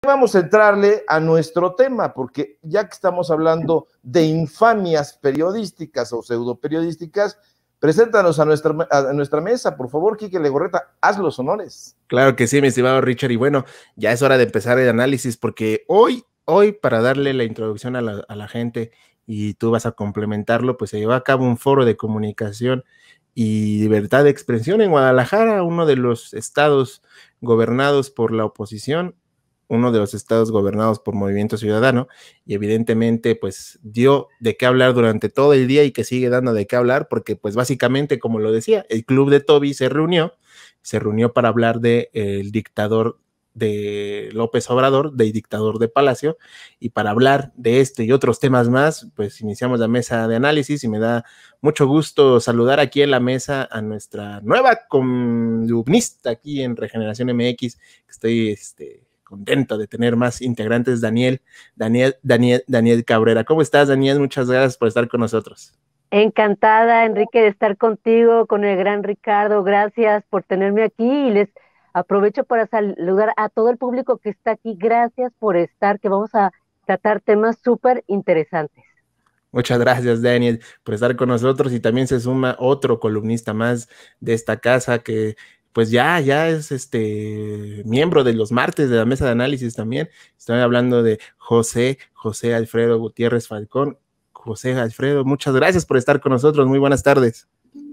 vamos a entrarle a nuestro tema, porque ya que estamos hablando de infamias periodísticas o pseudoperiodísticas, preséntanos a nuestra mesa, por favor, Quique Legorreta, haz los honores. Claro que sí, mi estimado Richard, y bueno, ya es hora de empezar el análisis, porque hoy para darle la introducción a la gente, y tú vas a complementarlo, pues se llevó a cabo un foro de comunicación y libertad de expresión en Guadalajara, uno de los estados gobernados por la oposición, uno de los estados gobernados por Movimiento Ciudadano, y evidentemente pues dio de qué hablar durante todo el día y que sigue dando de qué hablar, porque pues básicamente, como lo decía, el club de Toby se reunió para hablar de el dictador de López Obrador, del dictador de Palacio, y para hablar de este y otros temas más, pues iniciamos la mesa de análisis, y me da mucho gusto saludar aquí en la mesa a nuestra nueva columnista aquí en Regeneración MX, que estoy contento de tener más integrantes. Daniel Cabrera. ¿Cómo estás, Daniel? Muchas gracias por estar con nosotros. Encantada, Enrique, de estar contigo, con el gran Ricardo. Gracias por tenerme aquí, y les aprovecho para saludar a todo el público que está aquí. Gracias por estar, que vamos a tratar temas súper interesantes. Muchas gracias, Daniel, por estar con nosotros, y también se suma otro columnista más de esta casa que pues ya es miembro de los martes de la mesa de análisis también. Estoy hablando de José Alfredo Gutiérrez Falcón. José Alfredo, muchas gracias por estar con nosotros. Muy buenas tardes.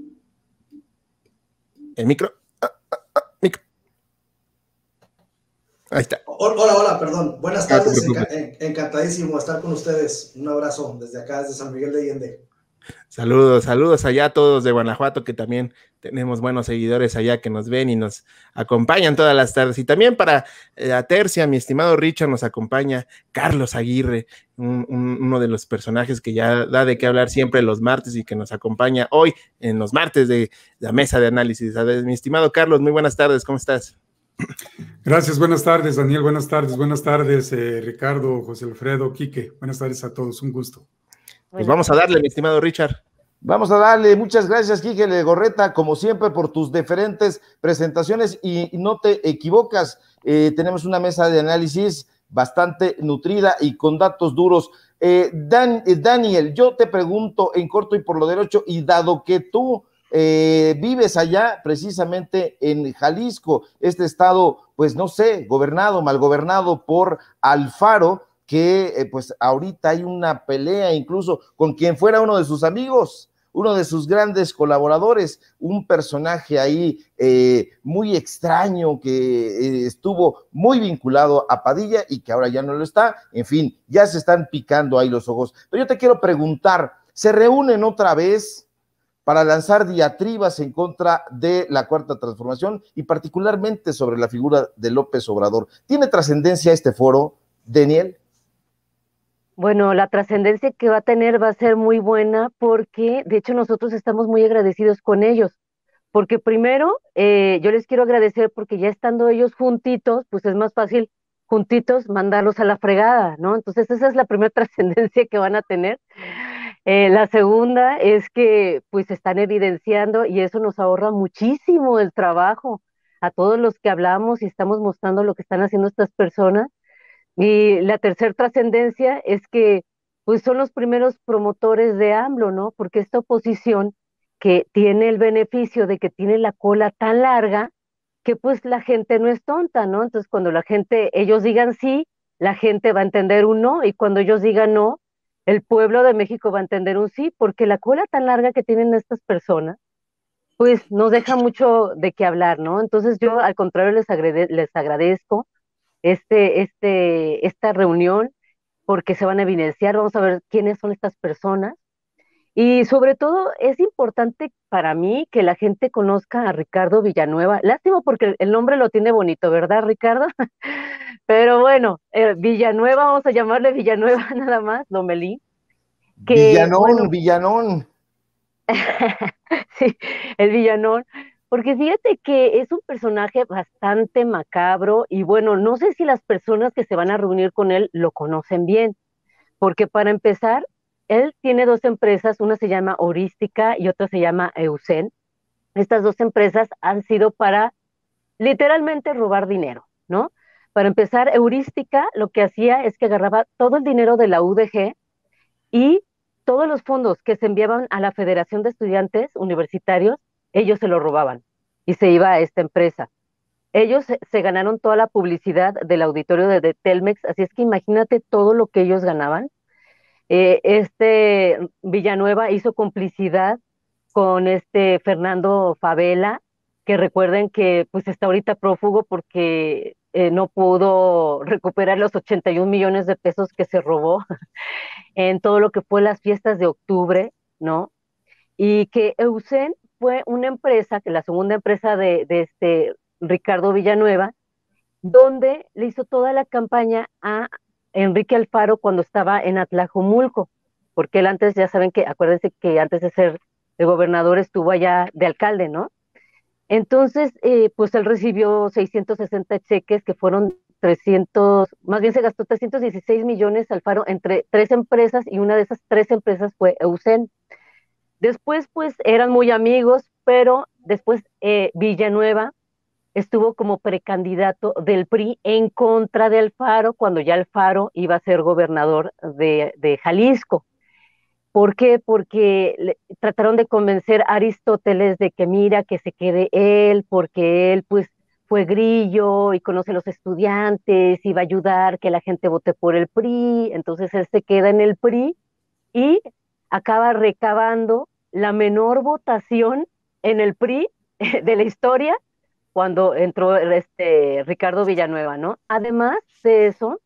El micro. Micro. Ahí está. Hola, perdón. Buenas tardes. Encantadísimo de estar con ustedes. Un abrazo desde acá, desde San Miguel de Allende. Saludos allá a todos de Guanajuato, que también tenemos buenos seguidores allá que nos ven y nos acompañan todas las tardes. Y también para la tercia, mi estimado Richard, nos acompaña Carlos Aguirre, uno de los personajes que ya da de qué hablar siempre los martes y que nos acompaña hoy en los martes de la mesa de análisis. A ver, mi estimado Carlos, muy buenas tardes, ¿cómo estás? Gracias, buenas tardes, Daniel, buenas tardes, Ricardo, José Alfredo, Quique, buenas tardes a todos, un gusto. Pues vamos a darle, mi estimado Richard. Vamos a darle, muchas gracias, Quique Legorreta, como siempre, por tus diferentes presentaciones, y no te equivocas, tenemos una mesa de análisis bastante nutrida y con datos duros. Daniel, yo te pregunto en corto y por lo derecho, y dado que tú vives allá precisamente en Jalisco, este estado, pues no sé, mal gobernado por Alfaro, que pues ahorita hay una pelea incluso con quien fuera uno de sus amigos, uno de sus grandes colaboradores, un personaje ahí muy extraño que estuvo muy vinculado a Padilla y que ahora ya no lo está. En fin, ya se están picando ahí los ojos. Pero yo te quiero preguntar, ¿se reúnen otra vez para lanzar diatribas en contra de la Cuarta Transformación y particularmente sobre la figura de López Obrador? ¿Tiene trascendencia este foro, Daniel? Bueno, la trascendencia que va a tener va a ser muy buena, porque de hecho nosotros estamos muy agradecidos con ellos, porque primero yo les quiero agradecer porque ya estando ellos juntitos, pues es más fácil juntitos mandarlos a la fregada, ¿no? Entonces esa es la primera trascendencia que van a tener. La segunda es que pues se están evidenciando, y eso nos ahorra muchísimo el trabajo a todos los que hablamos y estamos mostrando lo que están haciendo estas personas. Y la tercera trascendencia es que pues son los primeros promotores de AMLO, ¿no? Porque esta oposición que tiene el beneficio de que tiene la cola tan larga, que pues la gente no es tonta, ¿no? Entonces cuando ellos digan sí, la gente va a entender un no, y cuando ellos digan no, el pueblo de México va a entender un sí, porque la cola tan larga que tienen estas personas, pues nos deja mucho de qué hablar, ¿no? Entonces yo al contrario les agradezco esta reunión, porque se van a evidenciar, vamos a ver quiénes son estas personas, y sobre todo es importante para mí que la gente conozca a Ricardo Villanueva. Lástima porque el nombre lo tiene bonito, ¿verdad, Ricardo? Pero bueno, Villanueva, vamos a llamarle Villanueva nada más, Lomelí. Villanón. Sí, el villanón, porque fíjate que es un personaje bastante macabro, y bueno, no sé si las personas que se van a reunir con él lo conocen bien, porque para empezar, él tiene dos empresas, una se llama Orística y otra se llama Eusen. Estas dos empresas han sido para literalmente robar dinero, ¿no? Para empezar, Heurística lo que hacía es que agarraba todo el dinero de la UDG y todos los fondos que se enviaban a la Federación de Estudiantes Universitarios, ellos se lo robaban y se iba a esta empresa. Ellos se ganaron toda la publicidad del auditorio de Telmex, así es que imagínate todo lo que ellos ganaban. Villanueva hizo complicidad con Fernando Favela, que recuerden que pues está ahorita prófugo porque no pudo recuperar los 81 millones de pesos que se robó en todo lo que fue las fiestas de octubre, ¿no? Y que Eusen fue una empresa, que la segunda empresa de Ricardo Villanueva, donde le hizo toda la campaña a Enrique Alfaro cuando estaba en Atlajomulco, porque él antes, ya saben que, acuérdense que antes de ser el gobernador estuvo allá de alcalde, ¿no? Entonces, pues él recibió 660 cheques que fueron 300, más bien se gastó 316 millones Alfaro entre 3 empresas y una de esas 3 empresas fue Eusen. Después, pues eran muy amigos, pero después Villanueva estuvo como precandidato del PRI en contra de Alfaro cuando ya Alfaro iba a ser gobernador de Jalisco. ¿Por qué? Porque trataron de convencer a Aristóteles de que mira, que se quede él, porque él pues fue grillo y conoce a los estudiantes, y va a ayudar que la gente vote por el PRI, entonces él se queda en el PRI y acaba recabando la menor votación en el PRI de la historia cuando entró Ricardo Villanueva, ¿no? Además de eso,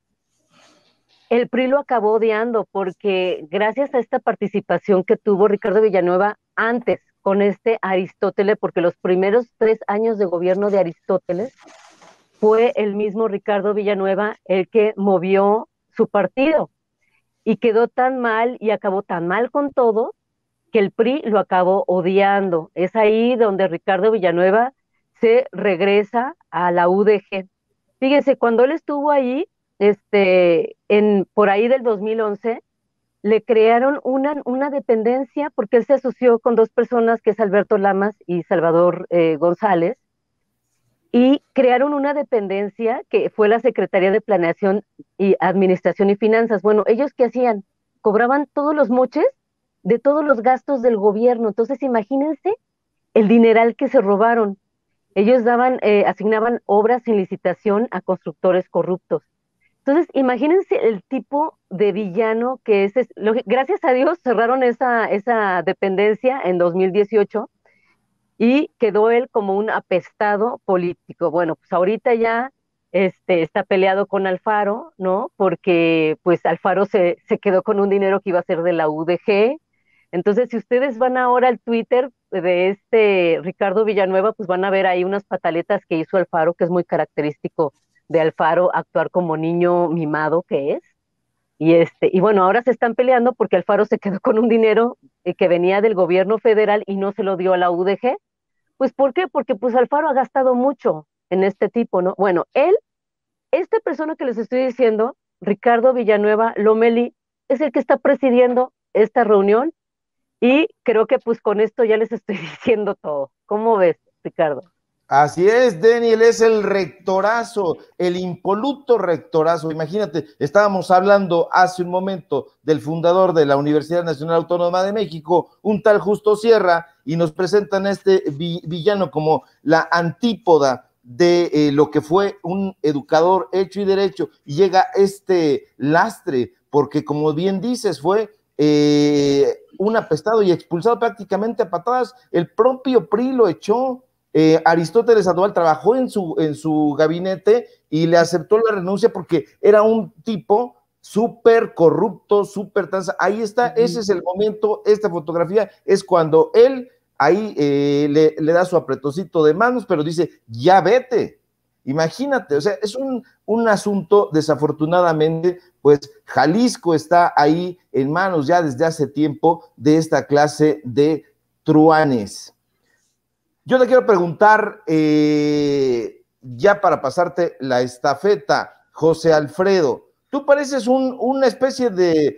el PRI lo acabó odiando porque gracias a esta participación que tuvo Ricardo Villanueva antes con Aristóteles, porque los primeros 3 años de gobierno de Aristóteles fue el mismo Ricardo Villanueva el que movió su partido y quedó tan mal y acabó tan mal con todo que el PRI lo acabó odiando. Es ahí donde Ricardo Villanueva se regresa a la UDG. Fíjense, cuando él estuvo ahí, por ahí del 2011, le crearon una dependencia porque él se asoció con 2 personas, que es Alberto Lamas y Salvador González, y crearon una dependencia que fue la Secretaría de Planeación y Administración y Finanzas. Bueno, ¿ellos qué hacían? Cobraban todos los moches de todos los gastos del gobierno. Entonces, imagínense el dineral que se robaron. Ellos asignaban obras sin licitación a constructores corruptos. Entonces, imagínense el tipo de villano que es. Gracias a Dios cerraron esa dependencia en 2018 y quedó él como un apestado político. Bueno, pues ahorita ya está peleado con Alfaro, ¿no? Porque pues Alfaro se quedó con un dinero que iba a ser de la UDG. Entonces, si ustedes van ahora al Twitter de Ricardo Villanueva, pues van a ver ahí unas pataletas que hizo Alfaro, que es muy característico de Alfaro, actuar como niño mimado que es. Y bueno, ahora se están peleando porque Alfaro se quedó con un dinero que venía del gobierno federal y no se lo dio a la UDG. Pues, ¿por qué? Porque pues Alfaro ha gastado mucho en este tipo, ¿no? Bueno, esta persona que les estoy diciendo, Ricardo Villanueva Lomelí, es el que está presidiendo esta reunión y creo que pues con esto ya les estoy diciendo todo. ¿Cómo ves, Ricardo? Así es, Daniel, es el rectorazo, el impoluto rectorazo. Imagínate, estábamos hablando hace un momento del fundador de la Universidad Nacional Autónoma de México, un tal Justo Sierra, y nos presentan a este villano como la antípoda de lo que fue un educador hecho y derecho, y llega este lastre, porque como bien dices, fue un apestado y expulsado prácticamente a patadas. El propio PRI lo echó. Aristóteles Sandoval trabajó en su gabinete y le aceptó la renuncia porque era un tipo súper corrupto, súper tranza. Ahí está, ese es el momento, esta fotografía es cuando él ahí le da su apretocito de manos, pero dice, ya vete. Imagínate, o sea, es un asunto, desafortunadamente, pues Jalisco está ahí en manos ya desde hace tiempo de esta clase de truanes. Yo te quiero preguntar, ya para pasarte la estafeta, José Alfredo, tú pareces una especie de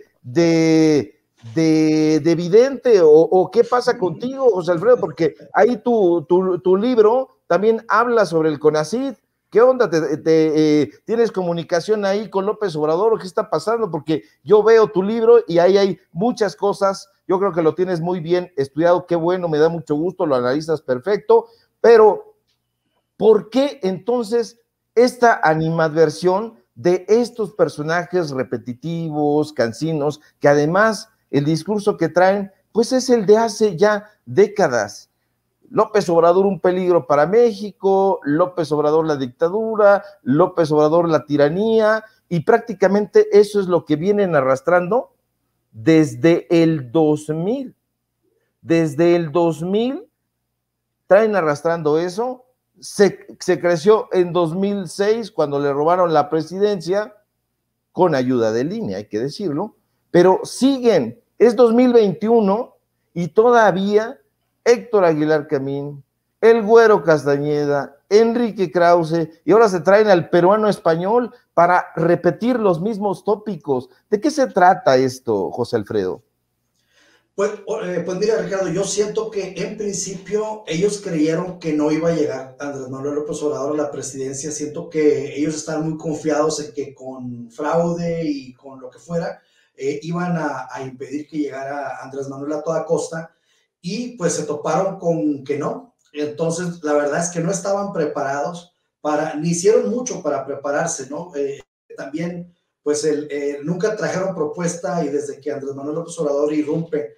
vidente, o qué pasa contigo, José Alfredo, porque ahí tu libro también habla sobre el CONACYT, ¿Qué onda? ¿Tienes comunicación ahí con López Obrador o qué está pasando? Porque yo veo tu libro y ahí hay muchas cosas, yo creo que lo tienes muy bien estudiado, qué bueno, me da mucho gusto, lo analizas perfecto, pero ¿por qué entonces esta animadversión de estos personajes repetitivos, cansinos, que además el discurso que traen, pues es el de hace ya décadas? López Obrador un peligro para México, López Obrador la dictadura, López Obrador la tiranía, y prácticamente eso es lo que vienen arrastrando desde el 2000. Desde el 2000 traen arrastrando eso, se creció en 2006 cuando le robaron la presidencia, con ayuda de línea, hay que decirlo, pero siguen, es 2021 y todavía Héctor Aguilar Camín, el Güero Castañeda, Enrique Krause, y ahora se traen al peruano español para repetir los mismos tópicos. ¿De qué se trata esto, José Alfredo? Pues mira, Ricardo, yo siento que en principio ellos creyeron que no iba a llegar Andrés Manuel López Obrador a la presidencia. Siento que ellos estaban muy confiados en que con fraude y con lo que fuera iban a impedir que llegara Andrés Manuel a toda costa, y pues se toparon con que no. Entonces, la verdad es que no estaban preparados ni hicieron mucho para prepararse, ¿no? También, pues nunca trajeron propuesta, y desde que Andrés Manuel López Obrador irrumpe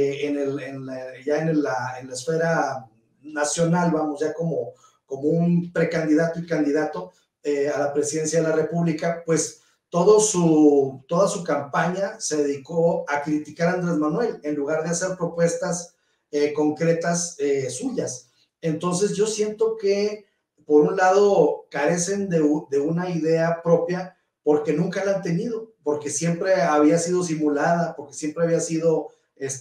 en la esfera nacional, vamos, ya como un precandidato y candidato a la presidencia de la República, pues toda su campaña se dedicó a criticar a Andrés Manuel en lugar de hacer propuestas concretas suyas. Entonces yo siento que por un lado carecen de una idea propia, porque nunca la han tenido, porque siempre había sido simulada, porque siempre había sido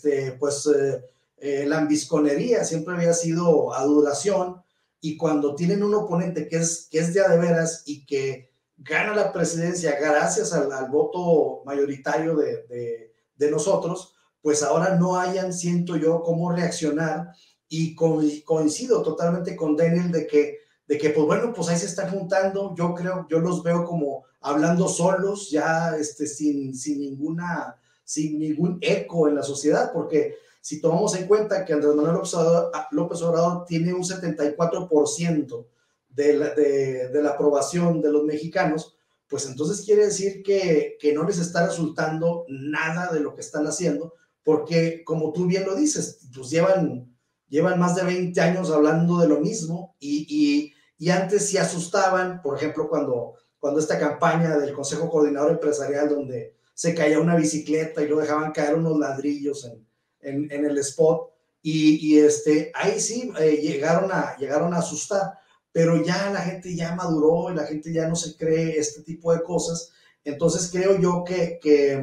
lambisconería, siempre había sido adulación, y cuando tienen un oponente que es de a de veras y que gana la presidencia gracias al voto mayoritario de nosotros, pues ahora no hayan, siento yo, cómo reaccionar, y coincido totalmente con Daniel de que pues bueno, pues ahí se están juntando. Yo los veo como hablando solos, ya sin ningún eco en la sociedad, porque si tomamos en cuenta que Andrés Manuel López Obrador tiene un 74% de la aprobación de los mexicanos, pues entonces quiere decir que no les está resultando nada de lo que están haciendo, porque como tú bien lo dices, pues llevan más de 20 años hablando de lo mismo, y antes sí asustaban, por ejemplo, cuando esta campaña del Consejo Coordinador Empresarial, donde se caía una bicicleta y lo dejaban caer unos ladrillos en el spot, y ahí sí llegaron a asustar, pero ya la gente ya maduró y la gente ya no se cree este tipo de cosas. Entonces creo yo que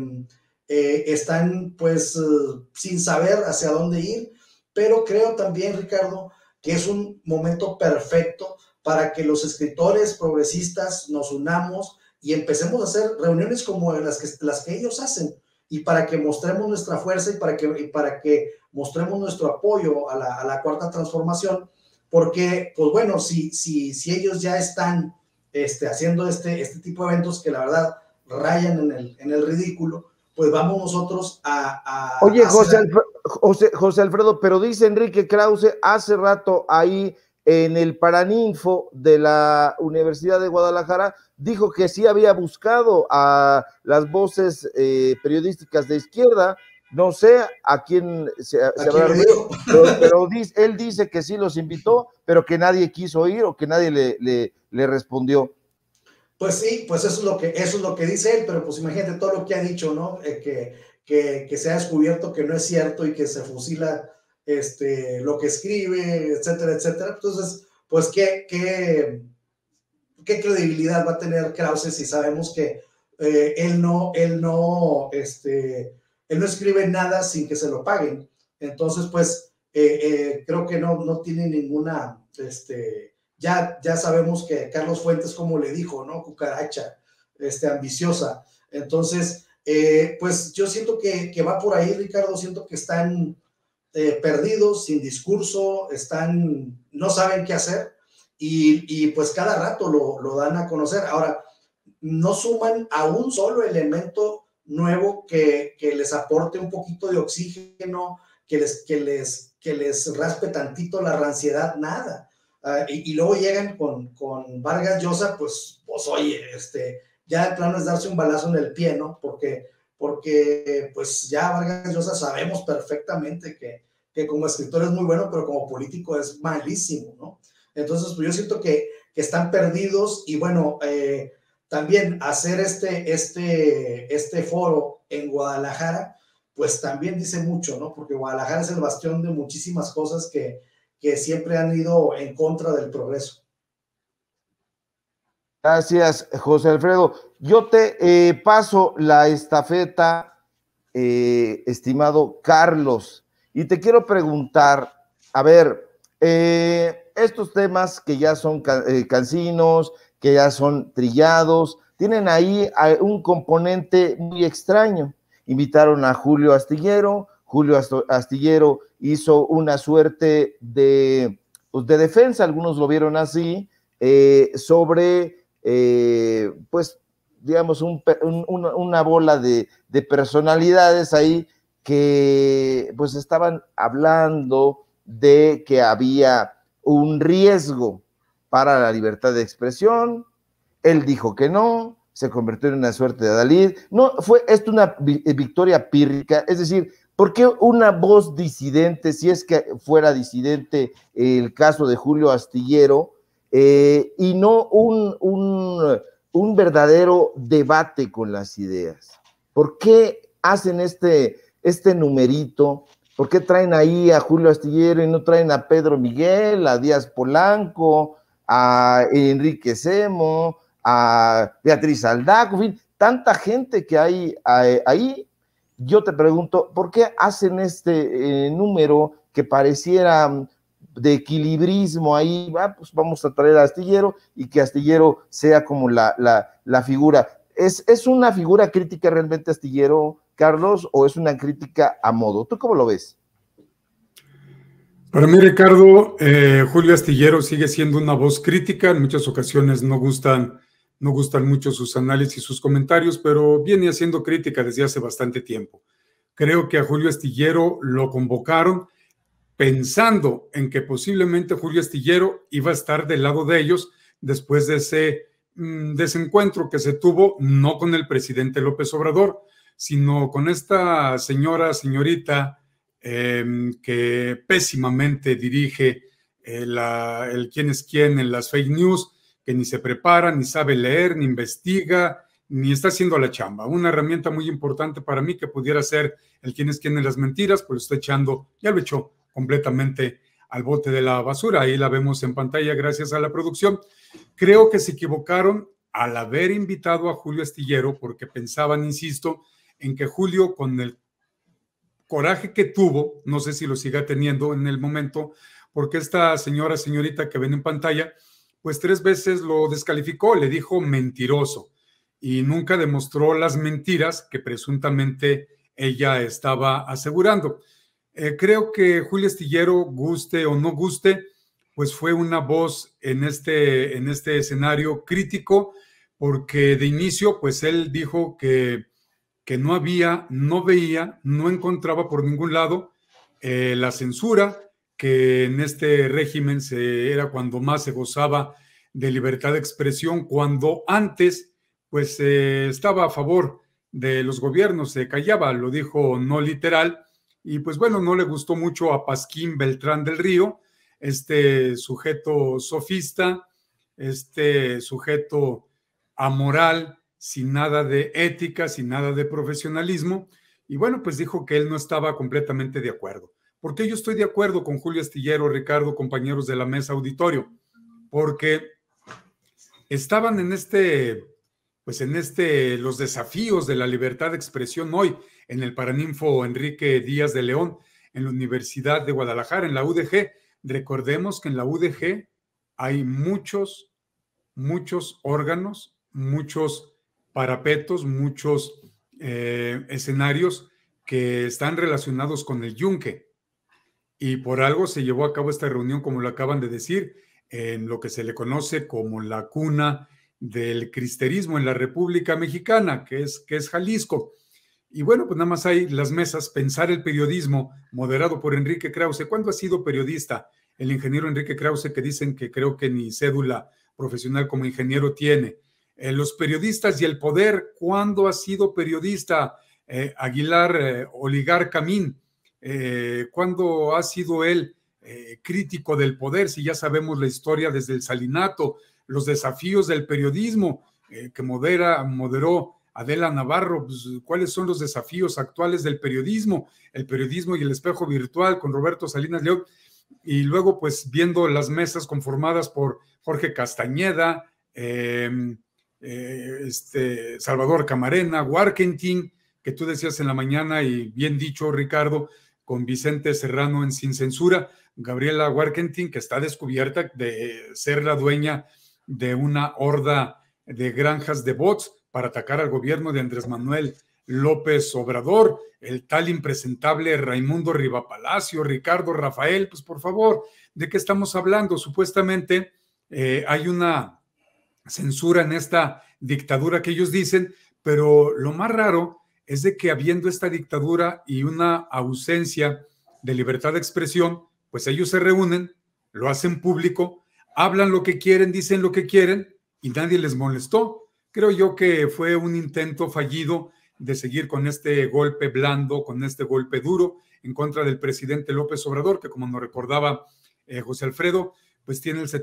están pues sin saber hacia dónde ir, pero creo también, Ricardo, que es un momento perfecto para que los escritores progresistas nos unamos y empecemos a hacer reuniones como las que ellos hacen, y para que mostremos nuestra fuerza, y para que mostremos nuestro apoyo a la Cuarta Transformación, porque, pues bueno, si ellos ya están haciendo este tipo de eventos que la verdad rayan en el ridículo, pues vamos nosotros a Oye, José Alfredo, pero dice Enrique Krause hace rato ahí en el Paraninfo de la Universidad de Guadalajara, dijo que sí había buscado a las voces periodísticas de izquierda. No sé a quién se habrá referido, pero él dice que sí los invitó, pero que nadie quiso ir o que nadie le respondió. Pues sí, pues eso es lo que dice él, pero pues imagínate todo lo que ha dicho, ¿no? Que se ha descubierto que no es cierto, y que se fusila lo que escribe, etcétera, etcétera. Entonces, pues ¿qué credibilidad va a tener Krause si sabemos que él no escribe nada sin que se lo paguen? Entonces, pues creo que no tiene ninguna, ya sabemos que Carlos Fuentes, como le dijo, ¿no? Cucaracha, ambiciosa. Entonces, pues yo siento que va por ahí, Ricardo. Siento que están perdidos, sin discurso, no saben qué hacer, y pues cada rato lo dan a conocer. Ahora, no suman a un solo elemento nuevo que les aporte un poquito de oxígeno, que les raspe tantito la ranciedad, nada. Y luego llegan con Vargas Llosa, pues oye, ya de plano es darse un balazo en el pie, ¿no? Porque pues ya Vargas Llosa sabemos perfectamente que como escritor es muy bueno, pero como político es malísimo, ¿no? Entonces, pues yo siento que están perdidos y bueno, también hacer este foro en Guadalajara, pues también dice mucho, ¿no? Porque Guadalajara es el bastión de muchísimas cosas que siempre han ido en contra del progreso. Gracias, José Alfredo. Yo te paso la estafeta, estimado Carlos, y te quiero preguntar, a ver, estos temas que ya son cansinos, que ya son trillados, tienen ahí un componente muy extraño. Invitaron a Julio Astillero hizo una suerte pues de defensa, algunos lo vieron así, sobre, pues, digamos, una bola de personalidades ahí que pues estaban hablando de que había un riesgo para la libertad de expresión. Él dijo que no, se convirtió en una suerte de adalid. No, fue esto una victoria pírrica, es decir, ¿por qué una voz disidente, si es que fuera disidente el caso de Julio Astillero, y no un verdadero debate con las ideas? ¿Por qué hacen este numerito? ¿Por qué traen ahí a Julio Astillero y no traen a Pedro Miguel, a Díaz Polanco, a Enrique Semo, a Beatriz Aldaco, en fin, tanta gente que hay ahí? Yo te pregunto, ¿por qué hacen este número que pareciera de equilibrismo ahí? Pues vamos a traer a Astillero y que Astillero sea como la figura. ¿Es una figura crítica realmente Astillero, Carlos, o es una crítica a modo? ¿Tú cómo lo ves? Para mí, Ricardo, Julio Astillero sigue siendo una voz crítica. En muchas ocasiones no gustan mucho sus análisis y sus comentarios, pero viene haciendo crítica desde hace bastante tiempo. Creo que a Julio Astillero lo convocaron pensando en que posiblemente Julio Astillero iba a estar del lado de ellos después de ese desencuentro que se tuvo, no con el presidente López Obrador, sino con esta señorita, que pésimamente dirige el quién es quién en las fake news, que ni se prepara, ni sabe leer, ni investiga, ni está haciendo la chamba. Una herramienta muy importante para mí que pudiera ser el quién es quién en las mentiras, pues lo está echando, ya lo echó completamente al bote de la basura. Ahí la vemos en pantalla gracias a la producción. Creo que se equivocaron al haber invitado a Julio Astillero porque pensaban, insisto, en que Julio, con el coraje que tuvo, no sé si lo siga teniendo en el momento, porque esta señorita que ven en pantalla, pues 3 veces lo descalificó, le dijo mentiroso y nunca demostró las mentiras que presuntamente ella estaba asegurando. Creo que Julio Astillero, guste o no guste, pues fue una voz en este escenario crítico, porque de inicio, pues él dijo que no veía, no encontraba por ningún lado la censura, que en este régimen era cuando más se gozaba de libertad de expresión, cuando antes pues estaba a favor de los gobiernos, se callaba, lo dijo no literal, y pues bueno, no le gustó mucho a Pasquín Beltrán del Río, este sujeto sofista, este sujeto amoral, sin nada de ética, sin nada de profesionalismo, y bueno, pues dijo que él no estaba completamente de acuerdo. ¿Por qué yo estoy de acuerdo con Julio Astillero, Ricardo, compañeros de la mesa auditorio? Porque estaban en los desafíos de la libertad de expresión hoy en el Paraninfo Enrique Díaz de León, en la Universidad de Guadalajara, en la UDG. Recordemos que en la UDG hay muchos órganos, muchos parapetos, muchos escenarios que están relacionados con el yunque. Y por algo se llevó a cabo esta reunión, como lo acaban de decir, en lo que se le conoce como la cuna del cristerismo en la República Mexicana, que es Jalisco. Y bueno, pues nada más hay las mesas, pensar el periodismo moderado por Enrique Krause. ¿Cuándo ha sido periodista el ingeniero Enrique Krause, que dicen que creo que ni cédula profesional como ingeniero tiene? Los periodistas y el poder, ¿cuándo ha sido periodista Aguilar Oligar Camín? ¿Cuándo ha sido él crítico del poder? Si ya sabemos la historia desde el salinato, los desafíos del periodismo que moderó Adela Navarro, pues, ¿cuáles son los desafíos actuales del periodismo? El periodismo y el espejo virtual con Roberto Salinas León, y luego pues viendo las mesas conformadas por Jorge Castañeda, Salvador Camarena, Warkentin, que tú decías en la mañana, y bien dicho, Ricardo, con Vicente Serrano en Sin Censura, Gabriela Warkentin, que está descubierta de ser la dueña de una horda de granjas de bots para atacar al gobierno de Andrés Manuel López Obrador, el tal impresentable Raimundo Rivapalacio, Ricardo Rafael, pues por favor, ¿de qué estamos hablando? Supuestamente hay una censura en esta dictadura que ellos dicen, pero lo más raro es de que habiendo esta dictadura y una ausencia de libertad de expresión, pues ellos se reúnen, lo hacen público, hablan lo que quieren, dicen lo que quieren y nadie les molestó. Creo yo que fue un intento fallido de seguir con este golpe blando, con este golpe duro en contra del presidente López Obrador, que como nos recordaba José Alfredo, pues tiene el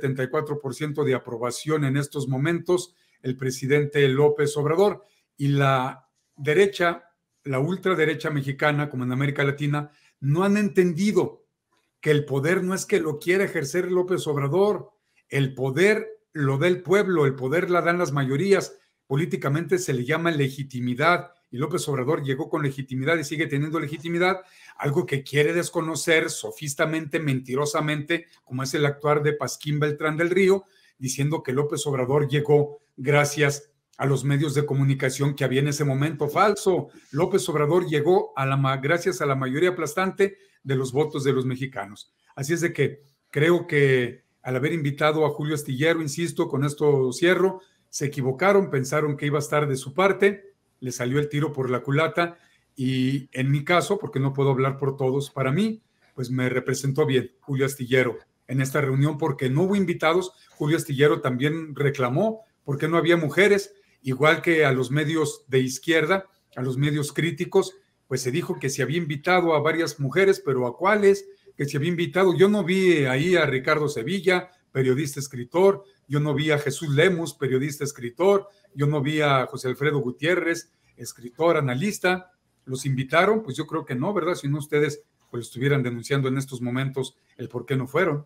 74% de aprobación en estos momentos, el presidente López Obrador, y la derecha, la ultraderecha mexicana, como en América Latina, no han entendido que el poder no es que lo quiera ejercer López Obrador, el poder lo da el pueblo, el poder la dan las mayorías, políticamente se le llama legitimidad, y López Obrador llegó con legitimidad y sigue teniendo legitimidad, algo que quiere desconocer sofistamente, mentirosamente, como es el actuar de Pasquín Beltrán del Río, diciendo que López Obrador llegó gracias a los medios de comunicación que había en ese momento. Falso. López Obrador llegó gracias a la mayoría aplastante de los votos de los mexicanos. Así es de que creo que al haber invitado a Julio Astillero, insisto, con esto cierro, se equivocaron, pensaron que iba a estar de su parte, le salió el tiro por la culata, y en mi caso, porque no puedo hablar por todos, para mí, pues me representó bien Julio Astillero en esta reunión, porque no hubo invitados. Julio Astillero también reclamó porque no había mujeres, igual que a los medios de izquierda, a los medios críticos, pues se dijo que se había invitado a varias mujeres, pero ¿a cuáles? Que se había invitado. Yo no vi ahí a Ricardo Sevilla, periodista escritor, yo no vi a Jesús Lemus, periodista escritor, yo no vi a José Alfredo Gutiérrez, escritor, analista. ¿Los invitaron? Pues yo creo que no, ¿verdad? Si no, ustedes pues estuvieran denunciando en estos momentos el por qué no fueron.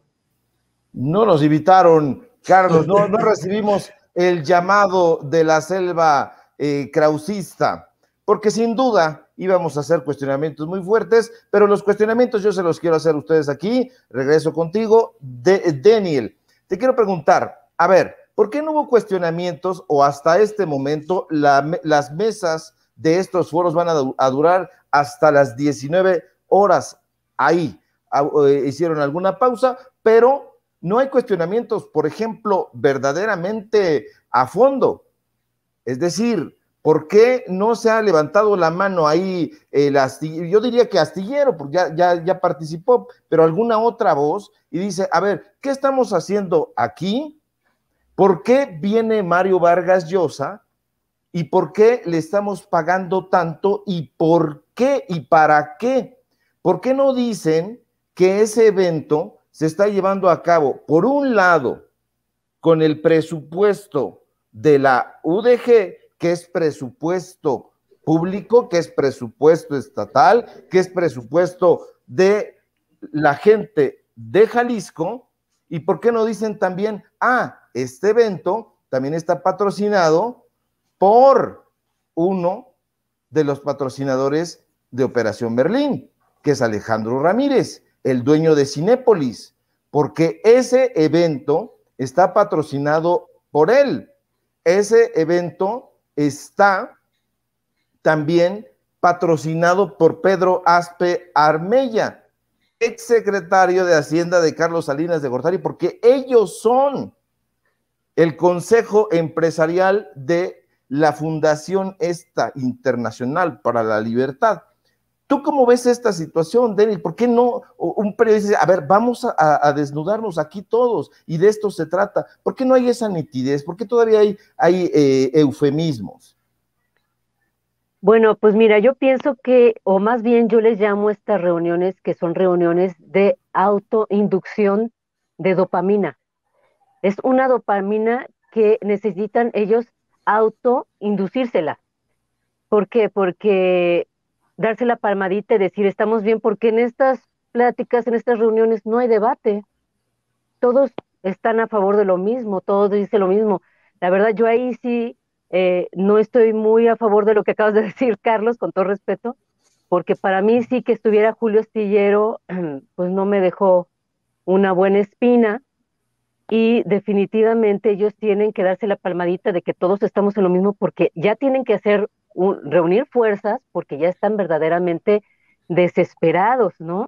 No nos invitaron, Carlos, no recibimos el llamado de la selva krausista, porque sin duda íbamos a hacer cuestionamientos muy fuertes, pero los cuestionamientos yo se los quiero hacer a ustedes aquí. Regreso contigo, Daniel. Te quiero preguntar, a ver, ¿por qué no hubo cuestionamientos o hasta este momento las mesas de estos foros van a durar hasta las 19 horas? Ahí hicieron alguna pausa, pero no hay cuestionamientos, por ejemplo, verdaderamente a fondo. Es decir, ¿por qué no se ha levantado la mano ahí el Astillero? Yo diría que Astillero, porque ya participó, pero alguna otra voz y dice, a ver, ¿qué estamos haciendo aquí? ¿Por qué viene Mario Vargas Llosa? ¿Y por qué le estamos pagando tanto? ¿Y por qué? ¿Y para qué? ¿Por qué no dicen que ese evento se está llevando a cabo, por un lado, con el presupuesto de la UDG, que es presupuesto público, que es presupuesto estatal, que es presupuesto de la gente de Jalisco? ¿Y por qué no dicen también, este evento también está patrocinado por uno de los patrocinadores de Operación Berlín, que es Alejandro Ramírez, el dueño de Cinépolis, porque ese evento está patrocinado por él? Ese evento está también patrocinado por Pedro Aspe Armella, exsecretario de Hacienda de Carlos Salinas de Gortari, porque ellos son el consejo empresarial de la Fundación Internacional para la Libertad. ¿Tú cómo ves esta situación, Denis? ¿Por qué no un periodista dice, a ver, vamos a desnudarnos aquí todos y de esto se trata? ¿Por qué no hay esa nitidez? ¿Por qué todavía hay eufemismos? Bueno, pues mira, yo pienso que, o más bien yo les llamo estas reuniones que son reuniones de autoinducción de dopamina. Es una dopamina que necesitan ellos autoinducírsela. ¿Por qué? Porque darse la palmadita y decir estamos bien, porque en estas pláticas, en estas reuniones no hay debate. Todos están a favor de lo mismo, todos dicen lo mismo. La verdad, yo ahí sí no estoy muy a favor de lo que acabas de decir, Carlos, con todo respeto, porque para mí sí que estuviera Julio Astillero, pues no me dejó una buena espina, y definitivamente ellos tienen que darse la palmadita de que todos estamos en lo mismo, porque ya tienen que reunir fuerzas, porque ya están verdaderamente desesperados, ¿no?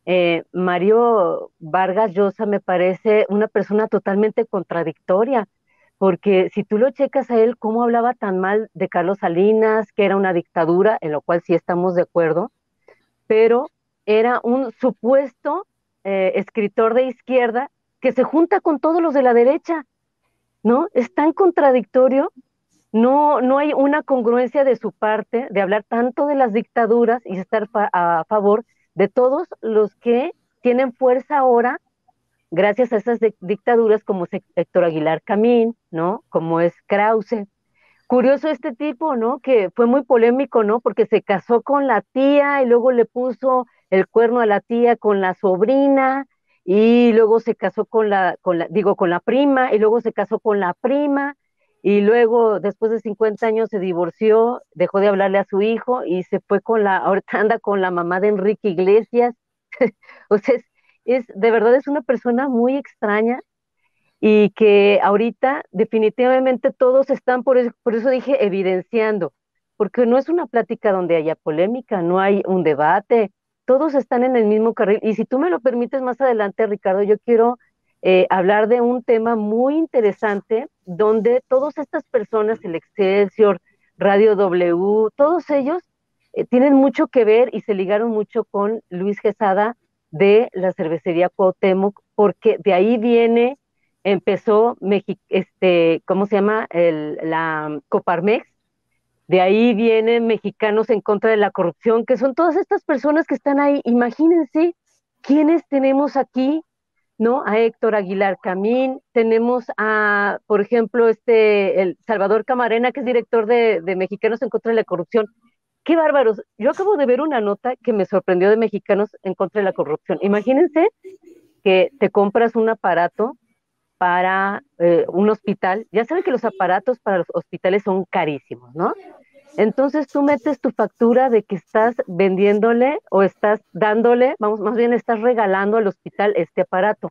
Mario Vargas Llosa me parece una persona totalmente contradictoria, porque si tú lo checas a él, cómo hablaba tan mal de Carlos Salinas, que era una dictadura, en lo cual sí estamos de acuerdo, pero era un supuesto escritor de izquierda que se junta con todos los de la derecha, ¿no? Es tan contradictorio, no hay una congruencia de su parte de hablar tanto de las dictaduras y estar a favor de todos los que tienen fuerza ahora gracias a esas dictaduras, como es Héctor Aguilar Camín, ¿no? Como es Krause. Curioso este tipo, ¿no? Que fue muy polémico, ¿no? Porque se casó con la tía y luego le puso el cuerno a la tía con la sobrina, y luego se casó con la prima, y luego se casó con la prima, y luego después de 50 años se divorció, dejó de hablarle a su hijo y se fue ahorita anda con la mamá de Enrique Iglesias. O sea, de verdad es una persona muy extraña, y que ahorita definitivamente todos están, por eso dije evidenciando, porque no es una plática donde haya polémica, no hay un debate, todos están en el mismo carril. Y si tú me lo permites más adelante, Ricardo, yo quiero hablar de un tema muy interesante donde todas estas personas, el Excelsior, Radio W, todos ellos tienen mucho que ver y se ligaron mucho con Luis Quesada de la cervecería Cuauhtémoc, porque de ahí empezó ¿cómo se llama? La Coparmex. De ahí vienen Mexicanos en Contra de la Corrupción, que son todas estas personas que están ahí. Imagínense quiénes tenemos aquí, ¿no? A Héctor Aguilar Camín, tenemos por ejemplo, el Salvador Camarena, que es director de Mexicanos en Contra de la Corrupción. ¡Qué bárbaros! Yo acabo de ver una nota que me sorprendió de Mexicanos en Contra de la Corrupción. Imagínense que te compras un aparato para un hospital. Ya saben que los aparatos para los hospitales son carísimos, ¿no? Entonces tú metes tu factura de que estás vendiéndole o estás dándole, más bien estás regalando al hospital este aparato.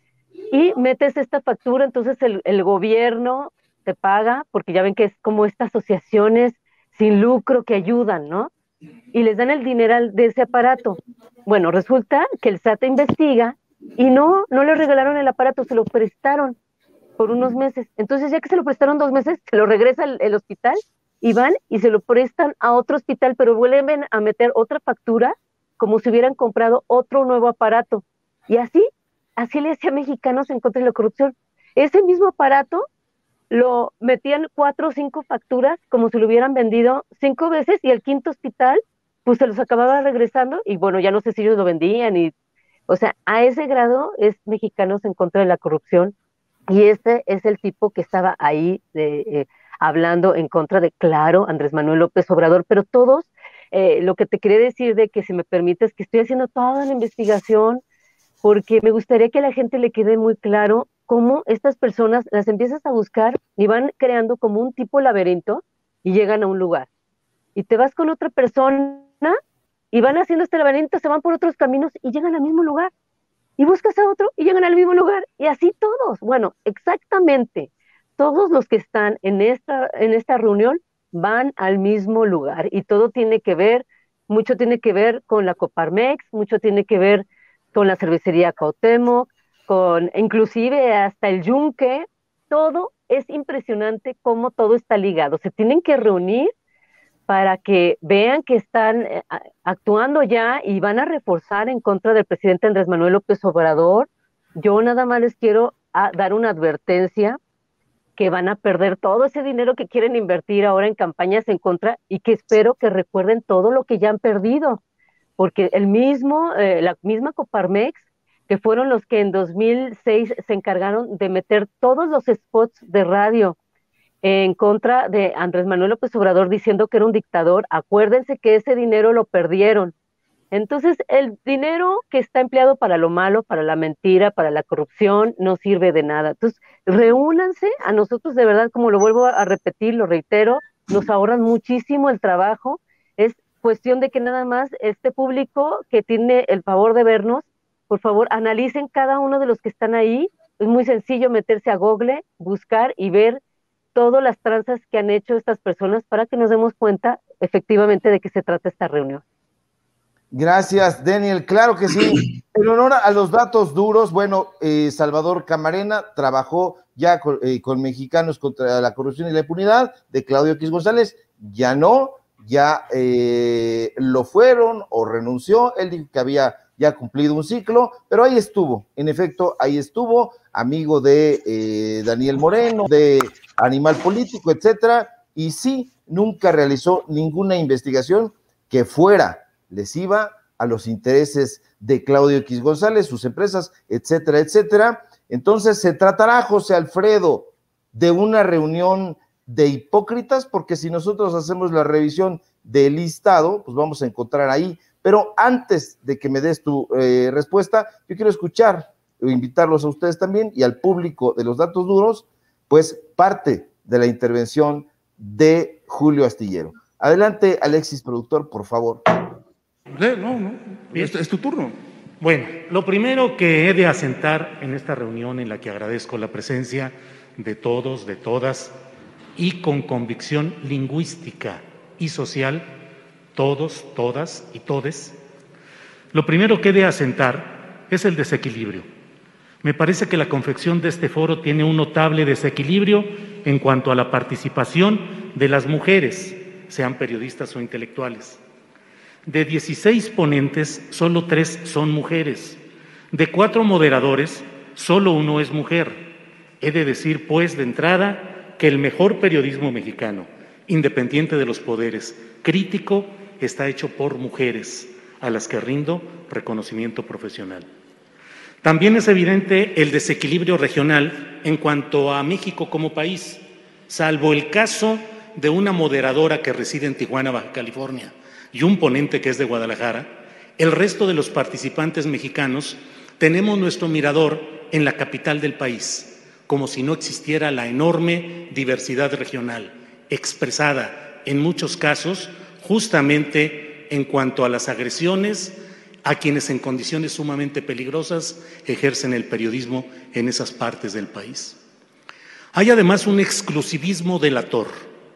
Y metes esta factura, entonces el gobierno te paga, porque ya ven que es como estas asociaciones sin lucro que ayudan, ¿no? Y les dan el dineral de ese aparato. Bueno, resulta que el SAT investiga y no le regalaron el aparato, se lo prestaron por unos meses. Entonces, ya que se lo prestaron 2 meses, se lo regresa el hospital y van y se lo prestan a otro hospital, pero vuelven a meter otra factura como si hubieran comprado otro nuevo aparato. Y así le hacía Mexicanos en Contra de la Corrupción. Ese mismo aparato lo metían 4 o 5 facturas como si lo hubieran vendido 5 veces, y el quinto hospital pues se los acababa regresando, y bueno, ya no sé si ellos lo vendían, o sea, a ese grado es Mexicanos en Contra de la Corrupción. Y este es el tipo que estaba ahí hablando en contra de, claro, Andrés Manuel López Obrador, pero todos, lo que te quería decir, de que si me permites, que estoy haciendo toda la investigación, porque me gustaría que a la gente le quede muy claro cómo estas personas las empiezas a buscar y van creando como un tipo laberinto y llegan a un lugar. Y te vas con otra persona y van haciendo este laberinto, se van por otros caminos y llegan al mismo lugar. Y buscas a otro y llegan al mismo lugar. Y así todos. Bueno, exactamente. Todos los que están en esta reunión van al mismo lugar. Y todo tiene que ver, mucho tiene que ver con la Coparmex, mucho tiene que ver con la cervecería Cuauhtémoc, con inclusive hasta el Yunque. Todo es impresionante cómo todo está ligado. Se tienen que reunir para que vean que están actuando ya y van a reforzar en contra del presidente Andrés Manuel López Obrador. Yo nada más les quiero dar una advertencia, que van a perder todo ese dinero que quieren invertir ahora en campañas en contra, y que espero que recuerden todo lo que ya han perdido, porque la misma Coparmex, que fueron los que en 2006 se encargaron de meter todos los spots de radio en contra de Andrés Manuel López Obrador diciendo que era un dictador, acuérdense que ese dinero lo perdieron. Entonces, el dinero que está empleado para lo malo, para la mentira, para la corrupción, no sirve de nada. Entonces, reúnanse, a nosotros de verdad, como lo vuelvo a repetir, lo reitero, nos ahorran muchísimo el trabajo. Es cuestión de que nada más este público que tiene el favor de vernos, por favor, analicen cada uno de los que están ahí. Es muy sencillo meterse a Google, buscar y ver todas las tranzas que han hecho estas personas para que nos demos cuenta efectivamente de qué se trata esta reunión. Gracias, Daniel. Claro que sí. En honor a los datos duros, bueno, Salvador Camarena trabajó ya con Mexicanos contra la Corrupción y la Impunidad de Claudio X González. Ya no, ya lo fueron o renunció. Él dijo que había ya cumplido un ciclo, pero ahí estuvo. En efecto, ahí estuvo, amigo de Daniel Moreno, de Animal Político, etcétera. Y sí, nunca realizó ninguna investigación que fuera lesiva a los intereses de Claudio X González, sus empresas, etcétera, etcétera. Entonces, ¿se tratará, José Alfredo, de una reunión de hipócritas? Porque si nosotros hacemos la revisión del listado, pues vamos a encontrar ahí. Pero antes de que me des tu respuesta, yo quiero escuchar o invitarlos a ustedes también y al público de los datos duros, pues parte de la intervención de Julio Astillero. Adelante, Alexis, productor, por favor. No, es tu turno. Bueno, lo primero que he de asentar en esta reunión, en la que agradezco la presencia de todos, de todas, y con convicción lingüística y social, todos, todas y todes, lo primero que he de asentar es el desequilibrio. Me parece que la confección de este foro tiene un notable desequilibrio en cuanto a la participación de las mujeres, sean periodistas o intelectuales. De 16 ponentes, solo 3 son mujeres. De 4 moderadores, solo 1 es mujer. He de decir, pues, de entrada, que el mejor periodismo mexicano, independiente de los poderes, crítico, está hecho por mujeres, a las que rindo reconocimiento profesional. También es evidente el desequilibrio regional en cuanto a México como país, salvo el caso de una moderadora que reside en Tijuana, Baja California, y un ponente que es de Guadalajara. El resto de los participantes mexicanos tenemos nuestro mirador en la capital del país, como si no existiera la enorme diversidad regional, expresada en muchos casos justamente en cuanto a las agresiones a quienes en condiciones sumamente peligrosas ejercen el periodismo en esas partes del país. Hay además un exclusivismo delator.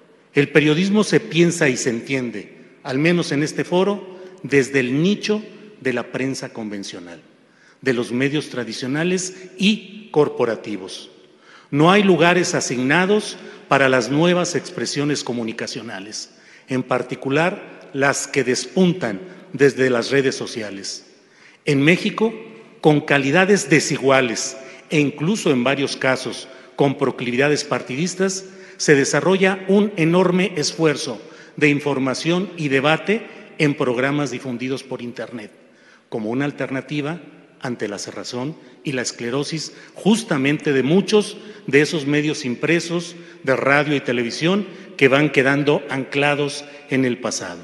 El periodismo se piensa y se entiende, al menos en este foro, desde el nicho de la prensa convencional, de los medios tradicionales y corporativos. No hay lugares asignados para las nuevas expresiones comunicacionales, en particular las que despuntan desde las redes sociales. En México, con calidades desiguales e incluso en varios casos con proclividades partidistas, se desarrolla un enorme esfuerzo de información y debate en programas difundidos por Internet, como una alternativa ante la cerrazón y la esclerosis justamente de muchos de esos medios impresos de radio y televisión que van quedando anclados en el pasado.